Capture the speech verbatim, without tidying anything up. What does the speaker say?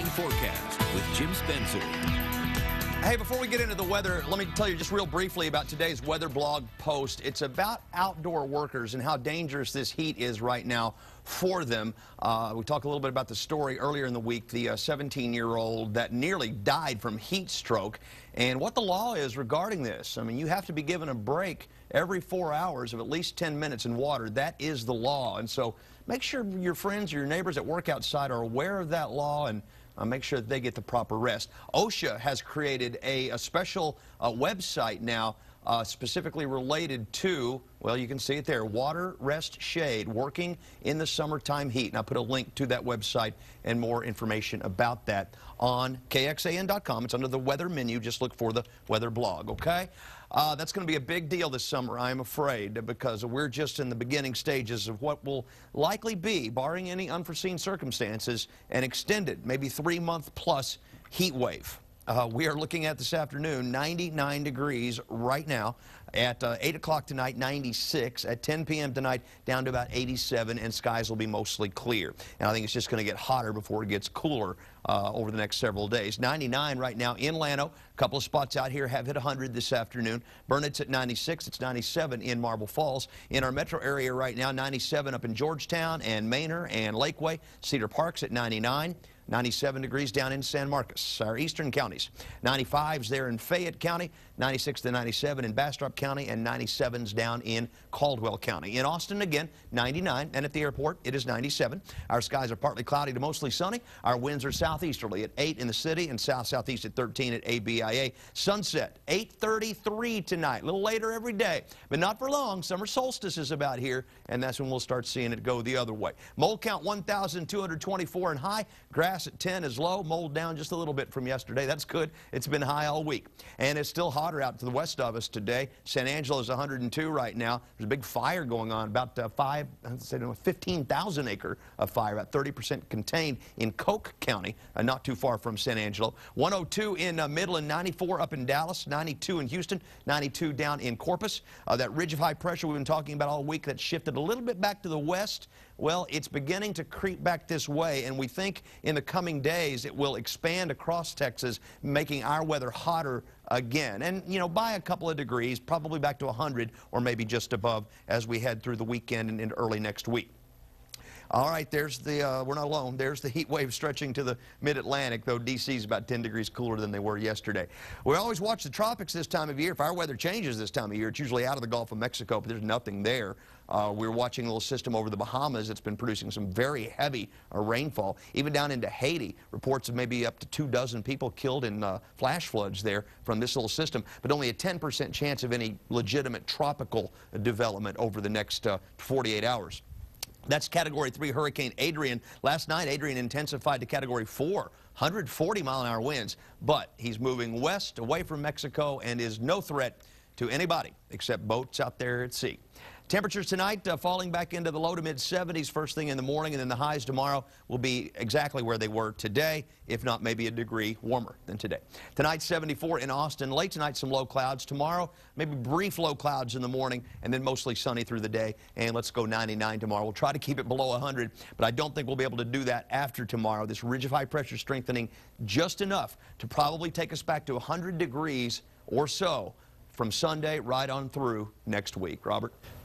forecast with Jim Spencer. Hey, before we get into the weather, let me tell you just real briefly about today's weather blog post. It's about outdoor workers and how dangerous this heat is right now for them. Uh, we talked a little bit about the story earlier in the week, the seventeen-year-old that nearly died from heat stroke, and what the law is regarding this. I mean, you have to be given a break every four hours of at least ten minutes in water. That is the law, and so make sure your friends or your neighbors that work outside are aware of that law and Uh, make sure that they get the proper rest. OSHA has created a, a special uh, website now uh, specifically related to, well, you can see it there, water, rest, shade, working in the summertime heat. And I'll put a link to that website and more information about that on K X A N dot com. It's under the weather menu. Just look for the weather blog, okay? Uh, that's going to be a big deal this summer, I'm afraid, because we're just in the beginning stages of what will likely be, barring any unforeseen circumstances, an extended, maybe three-month plus heat wave. Uh, we are looking at this afternoon, ninety-nine degrees right now. At uh, eight o'clock tonight, ninety-six. At ten p m tonight, down to about eighty-seven, and skies will be mostly clear. And I think it's just going to get hotter before it gets cooler uh, over the next several days. ninety-nine right now in Llano. A couple of spots out here have hit one hundred this afternoon. Burnett's at ninety-six. It's ninety-seven in Marble Falls. In our metro area right now, ninety-seven up in Georgetown and Manor and Lakeway. Cedar Park's at ninety-nine. ninety-seven degrees down in San Marcos, our eastern counties. ninety-fives there in Fayette County, ninety-six to ninety-seven in Bastrop County, and ninety-sevens down in Caldwell County. In Austin, again, ninety-nine, and at the airport, it is ninety-seven. Our skies are partly cloudy to mostly sunny. Our winds are southeasterly at eight in the city and south-southeast at thirteen at A B I A. Sunset, eight thirty-three tonight, a little later every day, but not for long. Summer solstice is about here, and that's when we'll start seeing it go the other way. Mold count one thousand two hundred twenty-four and high. Grass at ten is low. Mold down just a little bit from yesterday. That's good. It's been high all week. And it's still hotter out to the west of us today. San Angelo is one hundred two right now. There's a big fire going on, about uh, five, I'd say fifteen thousand acre of fire, about thirty percent contained in Coke County, uh, not too far from San Angelo. one oh two in uh, Midland, ninety-four up in Dallas, ninety-two in Houston, ninety-two down in Corpus. Uh, that ridge of high pressure we've been talking about all week that shifted a little bit back to the west. Well, it's beginning to creep back this way, and we think in the coming days it will expand across Texas, making our weather hotter again. And, you know, by a couple of degrees, probably back to one hundred or maybe just above as we head through the weekend and into early next week. All right, there's the, uh, we're not alone. There's the heat wave stretching to the mid-Atlantic, though D C is about ten degrees cooler than they were yesterday. We always watch the tropics this time of year. If our weather changes this time of year, it's usually out of the Gulf of Mexico, but there's nothing there. Uh, we're watching a little system over the Bahamas that's been producing some very heavy uh, rainfall, even down into Haiti. Reports of maybe up to two dozen people killed in uh, flash floods there from this little system, but only a ten percent chance of any legitimate tropical development over the next uh, forty-eight hours. That's Category three Hurricane Adrian. Last night, Adrian intensified to Category four, one hundred forty mile an hour winds, but he's moving west away from Mexico and is no threat to anybody except boats out there at sea. Temperatures tonight uh, falling back into the low to mid seventies first thing in the morning, and then the highs tomorrow will be exactly where they were today, if not maybe a degree warmer than today. Tonight, seventy-four in Austin. Late tonight, some low clouds. Tomorrow, maybe brief low clouds in the morning, and then mostly sunny through the day. And let's go ninety-nine tomorrow. We'll try to keep it below one hundred, but I don't think we'll be able to do that after tomorrow. This ridge of high pressure strengthening just enough to probably take us back to one hundred degrees or so from Sunday right on through next week. Robert?